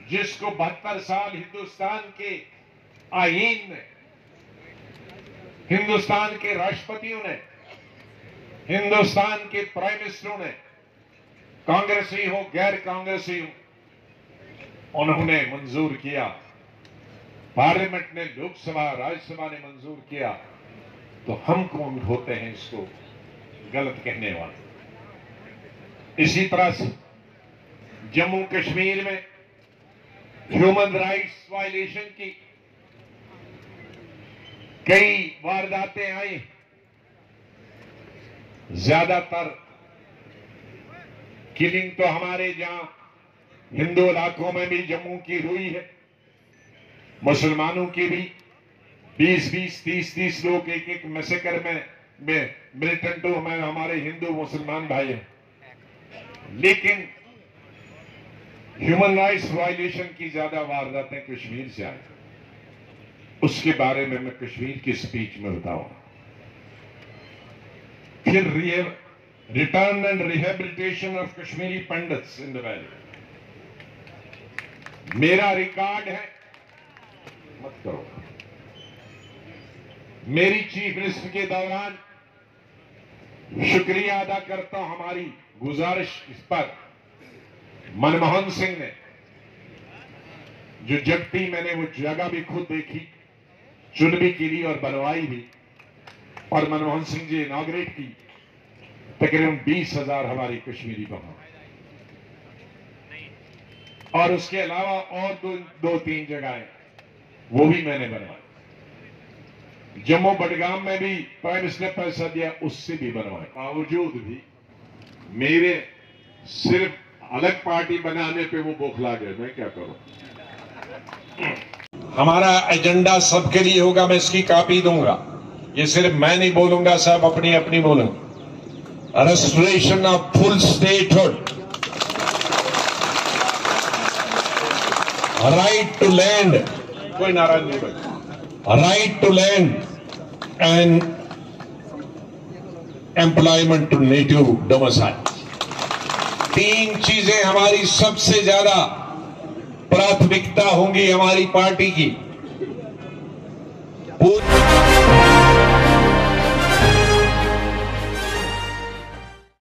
जिसको 72 साल हिंदुस्तान के आईन ने, हिंदुस्तान के राष्ट्रपतियों ने, हिंदुस्तान के प्राइम मिनिस्टरों ने, कांग्रेसी हो गैर कांग्रेसी हो, उन्होंने मंजूर किया। पार्लियामेंट ने, लोकसभा राज्यसभा ने मंजूर किया, तो हम कौन होते हैं इसको गलत कहने वाले। इसी तरह से जम्मू कश्मीर में ह्यूमन राइट्स वायलेशन की कई वारदातें आई। ज्यादातर किलिंग तो हमारे जहां हिंदू इलाकों में भी जम्मू की हुई है, मुसलमानों की भी 20-20, 30-30 लोग एक मैसेकर में मिलिटेंट में हमारे हिंदू मुसलमान भाई हैं। लेकिन ह्यूमन राइट्स वायलेशन की ज्यादा वारदातें कश्मीर से आई। उसके बारे में मैं कश्मीर की स्पीच में बताऊंगा। फिर return and rehabilitation of Kashmiri Pandits in the valley. मेरा रिकॉर्ड है, मत करो। मेरी चीफ मिनिस्टर के दौरान शुक्रिया अदा करता हूं हमारी गुजारिश इस पर मनमोहन सिंह ने जो जगती, मैंने वो जगह भी खुद देखी, चुन भी की और बनवाई भी, और मनमोहन सिंह जी इनॉग्रेट की। तकरीबन 20,000 हमारी कश्मीरी बहन, और उसके अलावा और दो तीन जगहें वो भी मैंने बनवाई। जम्मू बडगाम में भी प्राइम मिनिस्टर ने पैसा दिया, उससे भी बनवाए। बावजूद भी मेरे सिर्फ अलग पार्टी बनाने पे वो बौखला गए। मैं क्या करूं? हमारा एजेंडा सबके लिए होगा। मैं इसकी कॉपी दूंगा। ये सिर्फ मैं नहीं बोलूंगा, सब अपनी अपनी बोलूंगा। Restoration of full statehood, right to land, कोई नाराज नहीं बने, right to land and employment to native domicile. 3 चीजें हमारी सबसे ज्यादा प्राथमिकता होंगी हमारी पार्टी की।